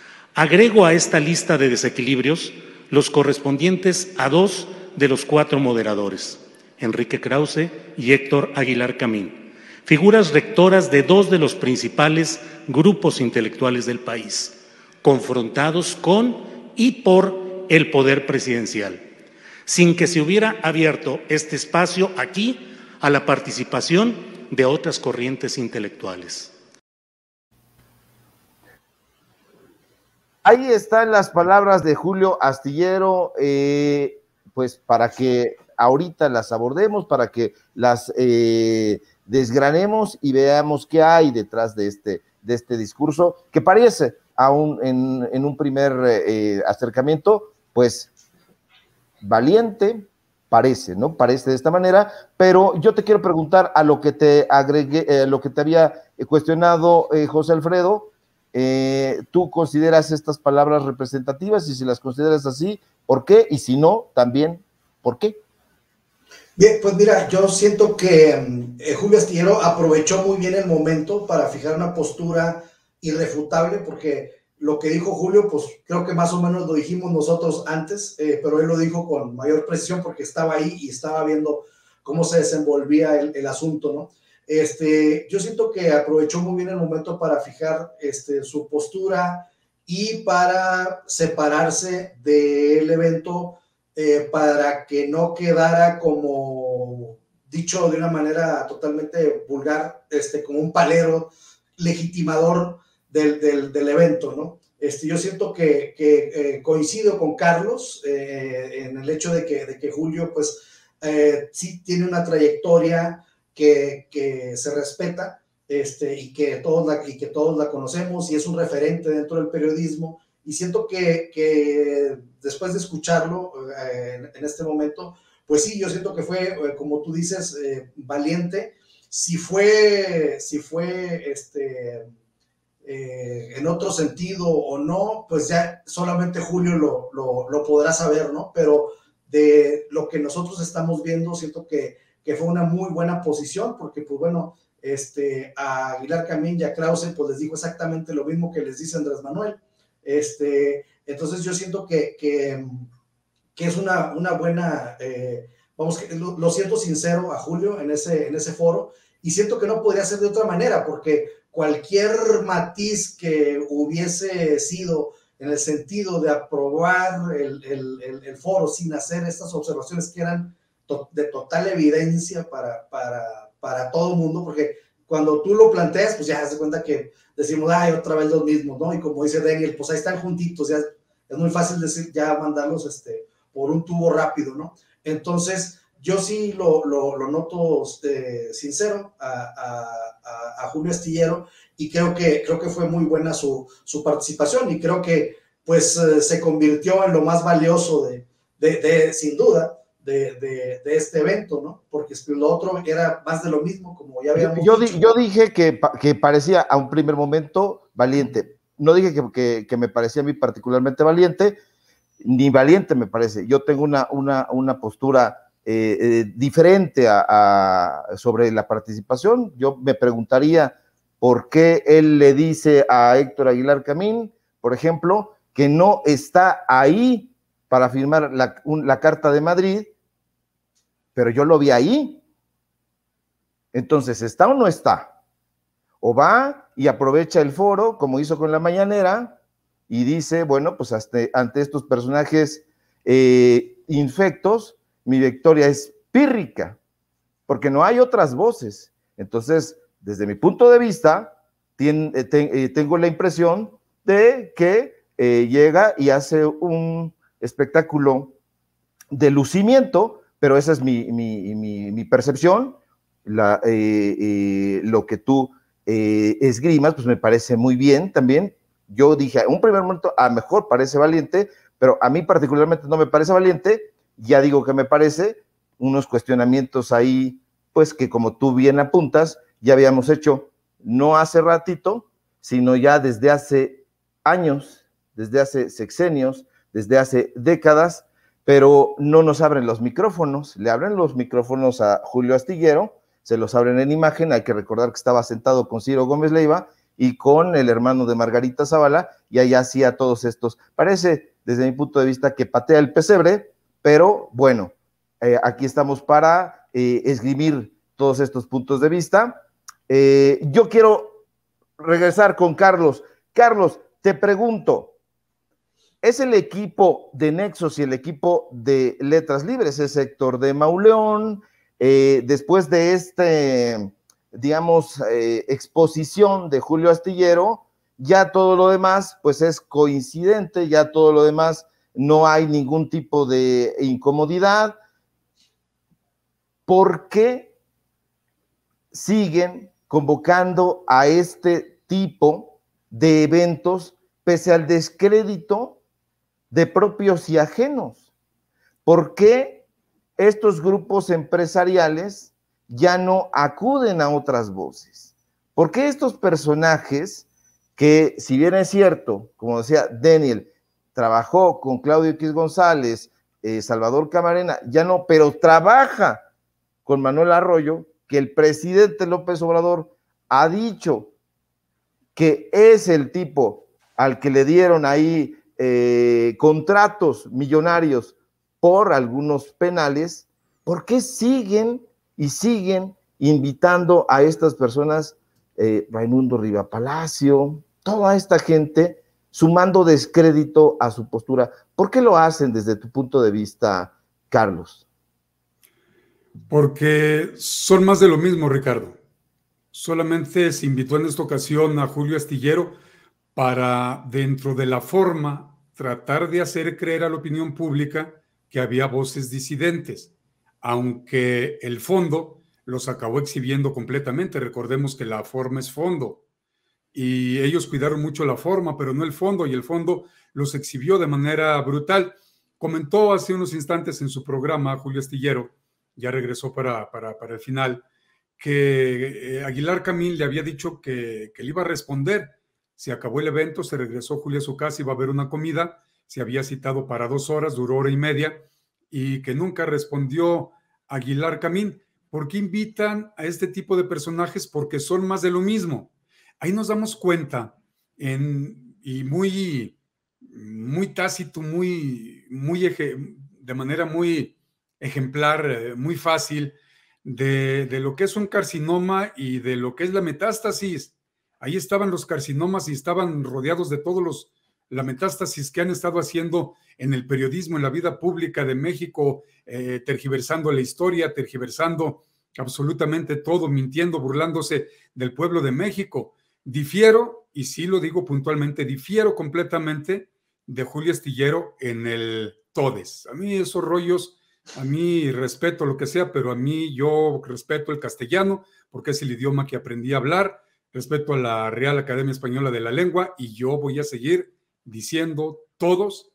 Agrego a esta lista de desequilibrios los correspondientes a 2 de los 4 moderadores, Enrique Krause y Héctor Aguilar Camín, figuras rectoras de 2 de los principales grupos intelectuales del país, confrontados con y por el poder presidencial, sin que se hubiera abierto este espacio aquí a la participación de otras corrientes intelectuales. Ahí están las palabras de Julio Astillero. pues para que ahorita las abordemos, para que las desgranemos y veamos qué hay detrás de este discurso, que parece, aún en un primer acercamiento, pues valiente, parece, ¿no? Parece de esta manera, pero yo te quiero preguntar a lo que te agregué, lo que te había cuestionado José Alfredo. ¿Tú consideras estas palabras representativas? Y si las consideras así, ¿por qué? Y si no, también, ¿por qué? Bien, pues mira, yo siento que Julio Astillero aprovechó muy bien el momento para fijar una postura irrefutable, porque lo que dijo Julio, pues creo que más o menos lo dijimos nosotros antes, pero él lo dijo con mayor precisión porque estaba ahí y estaba viendo cómo se desenvolvía el asunto, ¿no? Yo siento que aprovechó muy bien el momento para fijar su postura y para separarse del evento, para que no quedara como dicho de una manera totalmente vulgar, como un palero legitimador del evento, ¿no? Yo siento que coincido con Carlos en el hecho de que Julio, pues, sí tiene una trayectoria que se respeta, y que todos la conocemos y es un referente dentro del periodismo, y siento que después de escucharlo en este momento, pues sí, yo siento que fue, como tú dices, valiente. Si fue en otro sentido o no, pues ya solamente Julio lo podrá saber, ¿no? Pero de lo que nosotros estamos viendo, siento que fue una muy buena posición, porque pues bueno, a Aguilar Camín y a Krause pues les dijo exactamente lo mismo que les dice Andrés Manuel. Entonces yo siento que es una buena, vamos, lo siento sincero a Julio en ese foro, y siento que no podría ser de otra manera, porque cualquier matiz que hubiese sido en el sentido de aprobar el foro sin hacer estas observaciones que eran de total evidencia para todo el mundo, porque cuando tú lo planteas, pues ya se cuenta que decimos, ay, otra vez los mismos, ¿no? Y como dice Daniel, pues ahí están juntitos, ya es muy fácil decir, ya mandarlos por un tubo rápido, ¿no? Entonces, yo sí lo noto sincero a Julio Astillero, y creo que fue muy buena su participación, y creo que pues se convirtió en lo más valioso sin duda, de este evento, ¿no? Porque lo otro era más de lo mismo, como ya habíamos dicho. Yo dije que parecía a un primer momento valiente. No dije que me parecía a mí particularmente valiente, ni valiente me parece. Yo tengo una postura diferente sobre la participación. Yo me preguntaría por qué él le dice a Héctor Aguilar Camín, por ejemplo, que no está ahí para firmar la Carta de Madrid, pero yo lo vi ahí. Entonces, ¿está o no está? O va y aprovecha el foro, como hizo con la mañanera, y dice, bueno, pues ante estos personajes infectos, mi victoria es pírrica, porque no hay otras voces. Entonces, desde mi punto de vista, tengo la impresión de que llega y hace un espectáculo de lucimiento, pero esa es mi percepción. Lo que tú esgrimas, pues me parece muy bien también. Yo dije, en un primer momento, a lo mejor parece valiente, pero a mí particularmente no me parece valiente. Ya digo que me parece unos cuestionamientos ahí, pues que como tú bien apuntas, ya habíamos hecho no hace ratito, sino ya desde hace años, desde hace sexenios, desde hace décadas, pero no nos abren los micrófonos. Le abren los micrófonos a Julio Astillero, se los abren en imagen. Hay que recordar que estaba sentado con Ciro Gómez Leiva y con el hermano de Margarita Zavala, y allá hacía todos estos. Parece, desde mi punto de vista, que patea el pesebre, pero bueno, aquí estamos para esgrimir todos estos puntos de vista. Yo quiero regresar con Carlos. Carlos, te pregunto, ¿es el equipo de Nexos y el equipo de Letras Libres, es Héctor de Mauleón? Después de digamos, exposición de Julio Astillero, ya todo lo demás, pues es coincidente, ya todo lo demás no hay ningún tipo de incomodidad. ¿Por qué siguen convocando a este tipo de eventos pese al descrédito de propios y ajenos? ¿Por qué estos grupos empresariales ya no acuden a otras voces? ¿Por qué estos personajes que, si bien es cierto, como decía Daniel, trabajó con Claudio X González, Salvador Camarena, ya no, pero trabaja con Manuel Arroyo, que el presidente López Obrador ha dicho que es el tipo al que le dieron ahí contratos millonarios por algunos penales? ¿Por qué siguen invitando a estas personas, Raimundo Riva Palacio, toda esta gente, sumando descrédito a su postura? ¿Por qué lo hacen desde tu punto de vista, Carlos? Porque son más de lo mismo, Ricardo. Solamente se invitó en esta ocasión a Julio Astillero para, dentro de la forma, tratar de hacer creer a la opinión pública que había voces disidentes, aunque el fondo los acabó exhibiendo completamente. Recordemos que la forma es fondo, y ellos cuidaron mucho la forma, pero no el fondo, y el fondo los exhibió de manera brutal. Comentó hace unos instantes en su programa Julio Astillero, ya regresó para el final, que Aguilar Camín le había dicho que le iba a responder. Se acabó el evento, se regresó Julio a su casa, iba a haber una comida, se había citado para 2 horas, duró 1 hora y media, y que nunca respondió Aguilar Camín. ¿Por qué invitan a este tipo de personajes? Porque son más de lo mismo. Ahí nos damos cuenta, y muy tácito, de manera muy ejemplar, muy fácil, de lo que es un carcinoma y de lo que es la metástasis. Ahí estaban los carcinomas y estaban rodeados de todos la metástasis que han estado haciendo en el periodismo, en la vida pública de México, tergiversando la historia, tergiversando absolutamente todo, mintiendo, burlándose del pueblo de México. Difiero, y sí lo digo puntualmente, difiero completamente de Julio Astillero en el Todes. A mí esos rollos, a mí respeto lo que sea, pero a mí yo respeto el castellano porque es el idioma que aprendí a hablar, respeto a la Real Academia Española de la Lengua, y yo voy a seguir diciendo todos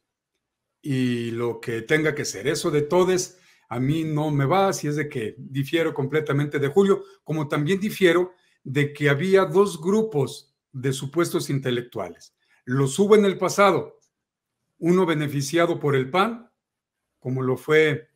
y lo que tenga que ser. Eso de todes a mí no me va, si es de que difiero completamente de Julio, como también difiero de que había 2 grupos de supuestos intelectuales. Los hubo en el pasado, uno beneficiado por el PAN, como lo fue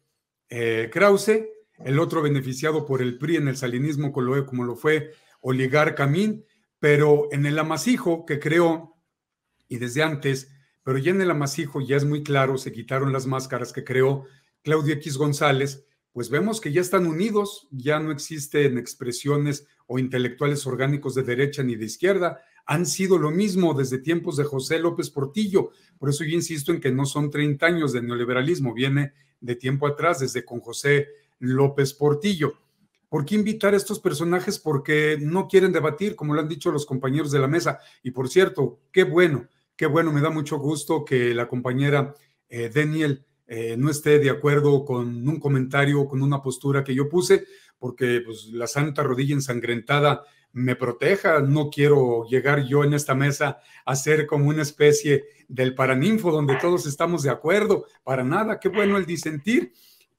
Krause, el otro beneficiado por el PRI en el salinismo, como lo fue Oligar Camín, pero en el amasijo que creó, y desde antes, pero ya en el amasijo ya es muy claro, se quitaron las máscaras que creó Claudio X González, pues vemos que ya están unidos, ya no existen expresiones o intelectuales orgánicos de derecha ni de izquierda, han sido lo mismo desde tiempos de José López Portillo. Por eso yo insisto en que no son 30 años de neoliberalismo, viene de tiempo atrás, desde con José López Portillo. ¿Por qué invitar a estos personajes? Porque no quieren debatir, como lo han dicho los compañeros de la mesa. Y por cierto, qué bueno, me da mucho gusto que la compañera Daniel no esté de acuerdo con un comentario, con una postura que yo puse, porque pues, la santa rodilla ensangrentada me proteja. No quiero llegar yo en esta mesa a ser como una especie del paraninfo donde todos estamos de acuerdo, para nada. Qué bueno el disentir,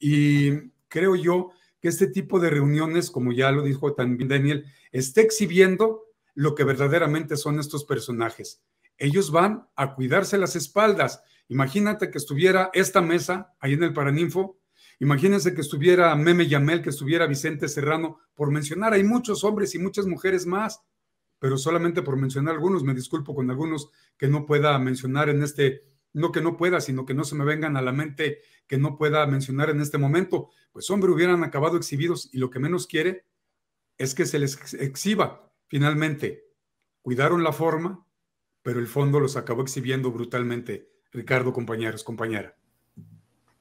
y creo yo que este tipo de reuniones, como ya lo dijo también Daniel, está exhibiendo lo que verdaderamente son estos personajes. Ellos van a cuidarse las espaldas. Imagínate que estuviera esta mesa ahí en el Paraninfo, imagínense que estuviera Meme Yamel, que estuviera Vicente Serrano, por mencionar, hay muchos hombres y muchas mujeres más, pero solamente por mencionar algunos, me disculpo con algunos que no pueda mencionar en este, no que no pueda, sino que no se me vengan a la mente, que no pueda mencionar en este momento. Pues hombre, hubieran acabado exhibidos, y lo que menos quiere es que se les exhiba. Finalmente, cuidaron la forma, pero el fondo los acabó exhibiendo brutalmente. Ricardo, compañeros, compañera.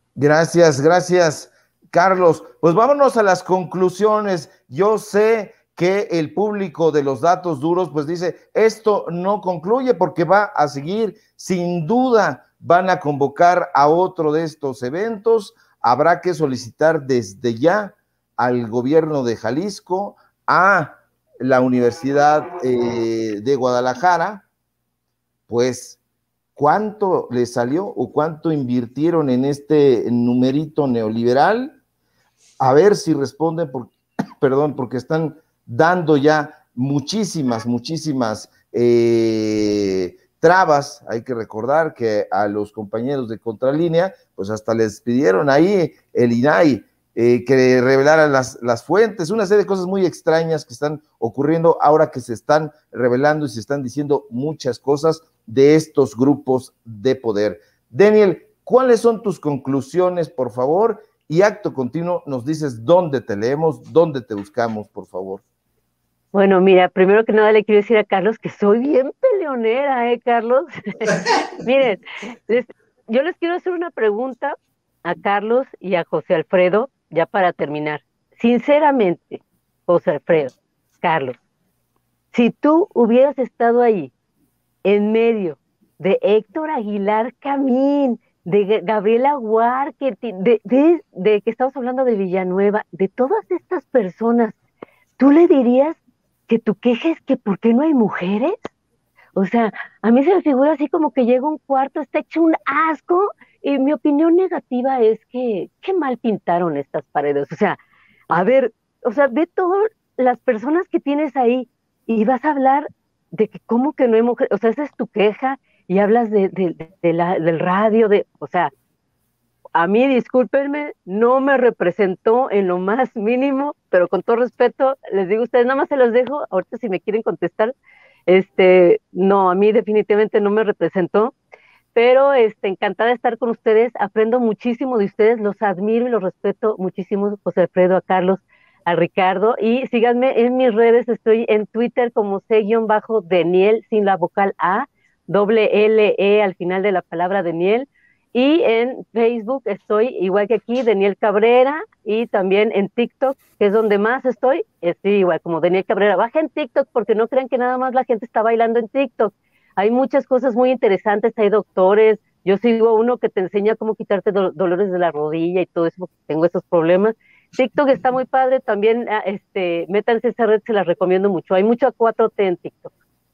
Gracias, Carlos. Pues vámonos a las conclusiones. Yo sé que el público de los datos duros pues dice, esto no concluye porque va a seguir, sin duda van a convocar a otro de estos eventos, habrá que solicitar desde ya al gobierno de Jalisco, a la Universidad de Guadalajara, pues cuánto les salió o cuánto invirtieron en este numerito neoliberal, a ver si responden, porque están dando ya muchísimas trabas. Hay que recordar que a los compañeros de Contralínea, pues hasta les pidieron ahí el INAI que revelaran las fuentes, una serie de cosas muy extrañas que están ocurriendo ahora que se están revelando y se están diciendo muchas cosas de estos grupos de poder. Daniel, ¿cuáles son tus conclusiones, por favor? Y acto continuo nos dices dónde te leemos, dónde te buscamos, por favor. Bueno, mira, primero que nada le quiero decir a Carlos que soy bien peleonera, Carlos. Miren, yo les quiero hacer una pregunta a Carlos y a José Alfredo, ya para terminar. Sinceramente, José Alfredo, Carlos, si tú hubieras estado ahí, en medio de Héctor Aguilar Camín, de Gabriela Huarque, de que estamos hablando de Villanueva, de todas estas personas, ¿tú le dirías que tu queja es que ¿por qué no hay mujeres? O sea, a mí se me figura así como que llega un cuarto, está hecho un asco, y mi opinión negativa es que qué mal pintaron estas paredes. O sea, a ver, o sea, ve todas las personas que tienes ahí y vas a hablar de que cómo que no hay mujeres, o sea, esa es tu queja y hablas del radio, o sea, a mí, discúlpenme, no me representó en lo más mínimo, pero con todo respeto, les digo a ustedes, nada más se los dejo, ahorita si me quieren contestar, no, a mí definitivamente no me representó, pero encantada de estar con ustedes, aprendo muchísimo de ustedes, los admiro y los respeto muchísimo, José Alfredo, a Carlos, a Ricardo, y síganme en mis redes, estoy en Twitter como C-Daniel, sin la vocal A, doble L-E al final de la palabra Daniel, y en Facebook estoy igual que aquí, Daniel Cabrera, y también en TikTok, que es donde más estoy igual como Daniel Cabrera. Bajen TikTok porque no crean que nada más la gente está bailando en TikTok. Hay muchas cosas muy interesantes, hay doctores, yo sigo uno que te enseña cómo quitarte dolores de la rodilla y todo eso, porque tengo esos problemas. TikTok está muy padre, también métanse a esa red, se las recomiendo mucho. Hay mucho 4T en TikTok.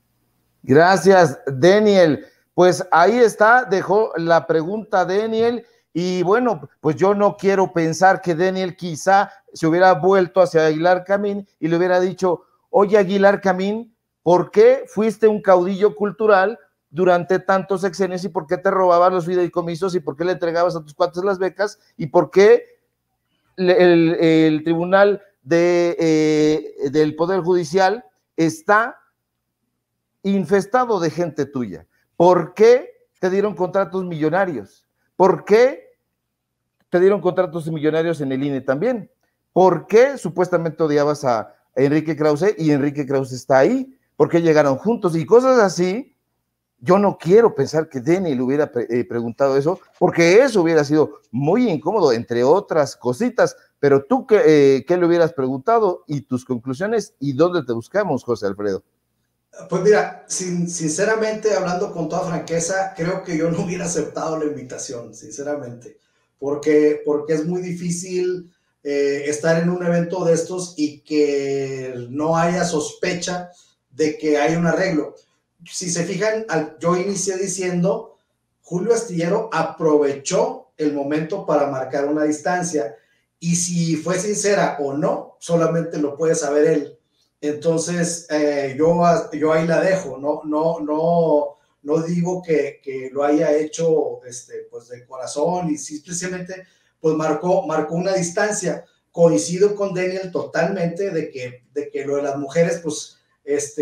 Gracias, Daniel. Pues ahí está, dejó la pregunta Daniel, y bueno, pues yo no quiero pensar que Daniel quizá se hubiera vuelto hacia Aguilar Camín y le hubiera dicho, oye Aguilar Camín, ¿por qué fuiste un caudillo cultural durante tantos sexenios y por qué te robabas los fideicomisos y por qué le entregabas a tus cuates las becas y por qué el tribunal del Poder Judicial está infestado de gente tuya? ¿Por qué te dieron contratos millonarios? ¿Por qué te dieron contratos millonarios en el INE también? ¿Por qué supuestamente odiabas a Enrique Krause y Enrique Krause está ahí? ¿Por qué llegaron juntos? Y cosas así. Yo no quiero pensar que Daniel hubiera preguntado eso, porque eso hubiera sido muy incómodo, entre otras cositas. Pero tú, ¿qué le hubieras preguntado? Y tus conclusiones, ¿y dónde te buscamos, José Alfredo? Pues mira, sinceramente, hablando con toda franqueza, creo que yo no hubiera aceptado la invitación, sinceramente, porque es muy difícil estar en un evento de estos y que no haya sospecha de que hay un arreglo. Si se fijan, yo inicié diciendo, Julio Astillero aprovechó el momento para marcar una distancia, y si fue sincera o no, solamente lo puede saber él. Entonces, yo ahí la dejo, no digo que lo haya hecho pues de corazón, y simplemente pues marcó una distancia. Coincido con Daniel totalmente de que lo de las mujeres pues es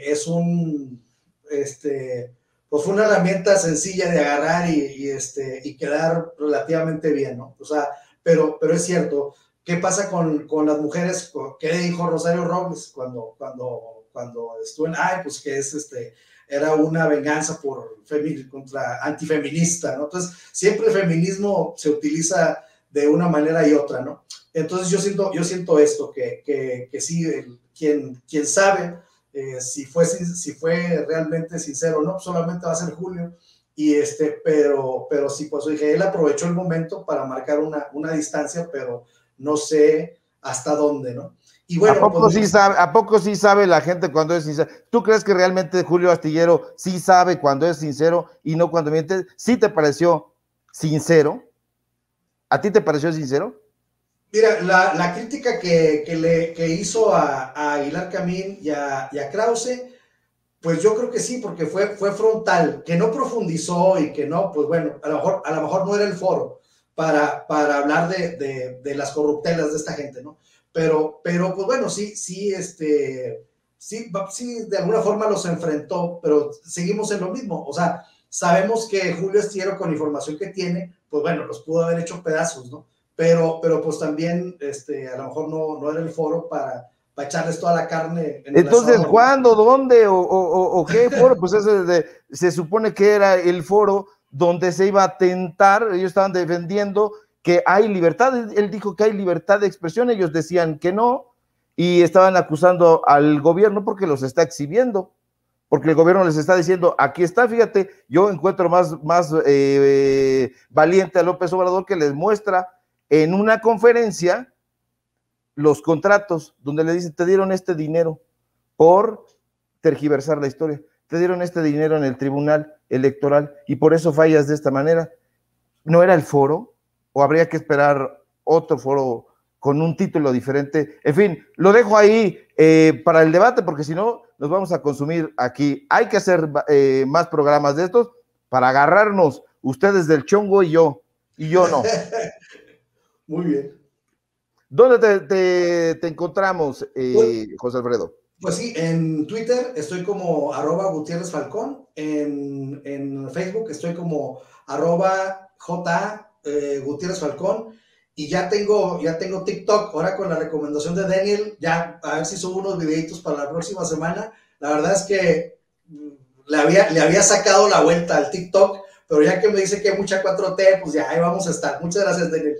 pues fue una herramienta sencilla de agarrar y quedar relativamente bien, ¿no? O sea, pero es cierto. ¿Qué pasa con las mujeres? ¿Qué dijo Rosario Robles cuando estuvo en pues que era una venganza contra antifeminista, ¿no? Entonces, siempre el feminismo se utiliza de una manera y otra, ¿no? Entonces yo siento esto, que sí, quien sabe si fue realmente sincero o no, solamente va a ser Julio, pero sí, pues dije, él aprovechó el momento para marcar una distancia, pero no sé hasta dónde, ¿no? Y bueno, ¿A poco sí sabe la gente cuando es sincero? ¿Tú crees que realmente Julio Astillero sí sabe cuando es sincero y no cuando miente? ¿Sí te pareció sincero? ¿A ti te pareció sincero? Mira, la crítica que hizo a Aguilar Camín y a Krause, pues yo creo que sí, porque fue frontal, que no profundizó y que no, pues bueno, a lo mejor no era el foro para hablar de las corruptelas de esta gente, ¿no? Pero pues bueno, sí, de alguna forma los enfrentó, pero seguimos en lo mismo. O sea, sabemos que Julio Astillero, con la información que tiene, pues bueno, los pudo haber hecho pedazos, ¿no? Pero pues también a lo mejor no era el foro para echarles toda la carne en el Entonces, asador, ¿no? ¿cuándo, dónde o qué foro? Pues se supone que era el foro donde se iba a tentar, ellos estaban defendiendo que hay libertad, él dijo que hay libertad de expresión, ellos decían que no, y estaban acusando al gobierno porque los está exhibiendo, porque el gobierno les está diciendo, aquí está, fíjate, yo encuentro más valiente a López Obrador, que les muestra en una conferencia los contratos, donde le dicen, te dieron este dinero por tergiversar la historia, te dieron este dinero en el tribunal electoral y por eso fallas de esta manera. ¿No era el foro? ¿O habría que esperar otro foro con un título diferente? En fin, lo dejo ahí para el debate, porque si no, nos vamos a consumir aquí. Hay que hacer más programas de estos para agarrarnos, ustedes del chongo y yo no. Muy bien. ¿Dónde te encontramos, José Alfredo? Pues sí, en Twitter estoy como @Gutiérrez Falcón, en Facebook estoy como @J Gutiérrez Falcón, y ya tengo TikTok, ahora con la recomendación de Daniel, ya a ver si subo unos videitos para la próxima semana. La verdad es que le había sacado la vuelta al TikTok, pero ya que me dice que hay mucha 4T, pues ya ahí vamos a estar. Muchas gracias, Daniel.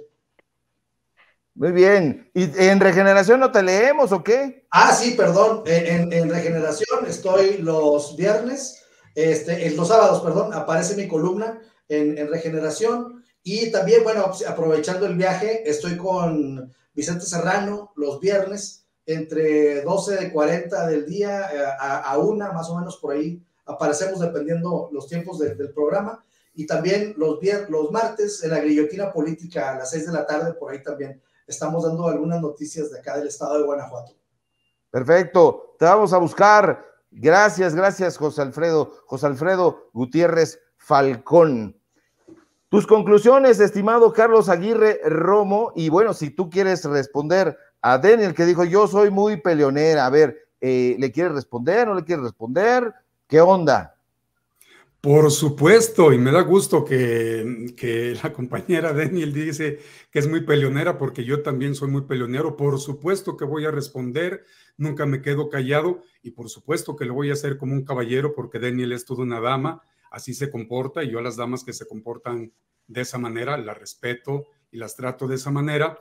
Muy bien. ¿Y en Regeneración no te leemos o qué? Ah, sí, perdón. En Regeneración estoy los viernes, los sábados, perdón, aparece mi columna en Regeneración. Y también, bueno, aprovechando el viaje, estoy con Vicente Serrano los viernes, entre 12:40 del día a 1, más o menos por ahí. Aparecemos dependiendo los tiempos del programa. Y también los martes en la Guillotina Política a las 6 de la tarde, por ahí también estamos dando algunas noticias de acá del estado de Guanajuato. Perfecto, te vamos a buscar. Gracias, José Alfredo Gutiérrez Falcón. Tus conclusiones, estimado Carlos Aguirre Romo, y bueno, si tú quieres responder a Daniel, que dijo, yo soy muy peleonera, a ver, ¿le quieres responder? ¿No le quieres responder? ¿Qué onda? Por supuesto, y me da gusto que la compañera Daniel dice que es muy peleonera, porque yo también soy muy peleonero. Por supuesto que voy a responder, nunca me quedo callado, y por supuesto que lo voy a hacer como un caballero, porque Daniel es toda una dama, así se comporta, y yo a las damas que se comportan de esa manera las respeto y las trato de esa manera.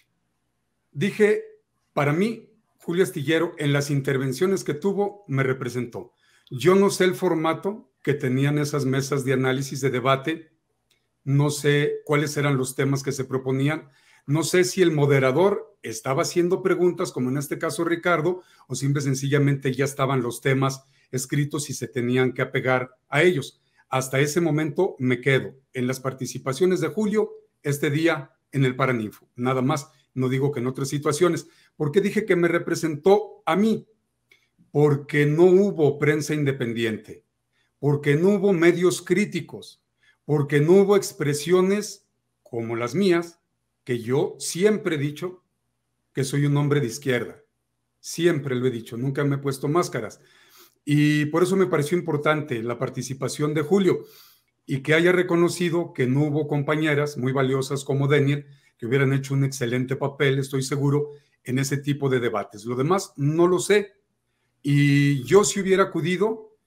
Dije, para mí, Julio Astillero, en las intervenciones que tuvo, me representó. Yo no sé el formato que tenían esas mesas de análisis, de debate, no sé cuáles eran los temas que se proponían, no sé si el moderador estaba haciendo preguntas, como en este caso Ricardo, o simple y sencillamente ya estaban los temas escritos y se tenían que apegar a ellos. Hasta ese momento me quedo en las participaciones de Julio, este día en el Paraninfo, nada más. No digo que en otras situaciones. ¿Por qué dije que me representó a mí? Porque no hubo prensa independiente, porque no hubo medios críticos, porque no hubo expresiones como las mías, que yo siempre he dicho que soy un hombre de izquierda. Siempre lo he dicho, nunca me he puesto máscaras. Y por eso me pareció importante la participación de Julio y que haya reconocido que no hubo compañeras muy valiosas como Daniel, que hubieran hecho un excelente papel, estoy seguro, en ese tipo de debates. Lo demás no lo sé. Y yo si hubiera acudido,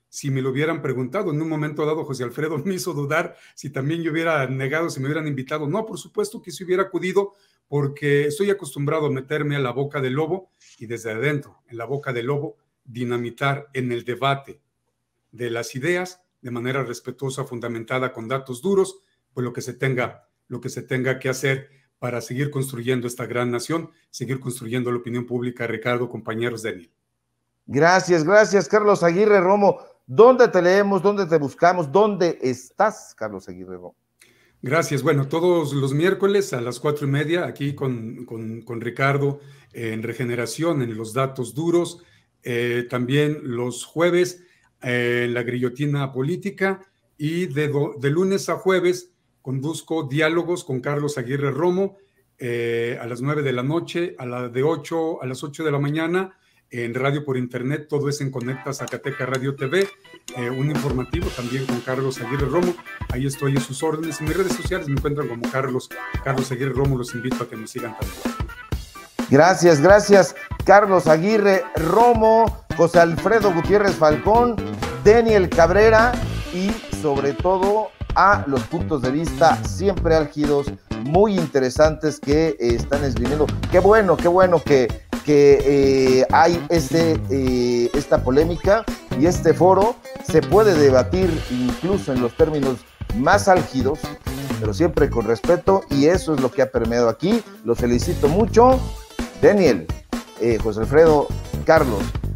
si me lo hubieran preguntado. En un momento dado, José Alfredo me hizo dudar si también yo hubiera negado, si me hubieran invitado. No, por supuesto que sí hubiera acudido, porque estoy acostumbrado a meterme a la boca del lobo y desde adentro, en la boca del lobo, dinamitar en el debate de las ideas de manera respetuosa, fundamentada con datos duros, pues lo que se tenga que hacer para seguir construyendo esta gran nación, seguir construyendo la opinión pública. Ricardo, compañeros, Daniel. Gracias, Carlos Aguirre Romo. ¿Dónde te leemos? ¿Dónde te buscamos? ¿Dónde estás, Carlos Aguirre Romo? Gracias. Bueno, todos los miércoles a las 4:30, aquí con Ricardo en Regeneración, en los datos duros. También los jueves en la Grillotina Política, y de lunes a jueves conduzco diálogos con Carlos Aguirre Romo a las 9 de la noche, a las 8 de la mañana, en radio por internet. Todo es en Conecta Zacatecas Radio TV, un informativo también con Carlos Aguirre Romo. Ahí estoy a sus órdenes. En mis redes sociales me encuentran como Carlos Aguirre Romo. Los invito a que me sigan también. Gracias, Carlos Aguirre Romo, José Alfredo Gutiérrez Falcón, Daniel Cabrera, y sobre todo a los puntos de vista siempre álgidos, muy interesantes que están esgrimiendo. Qué bueno que hay esta polémica, y este foro se puede debatir incluso en los términos más álgidos, pero siempre con respeto, y eso es lo que ha permeado aquí. Los felicito mucho. Daniel, José Alfredo, Carlos,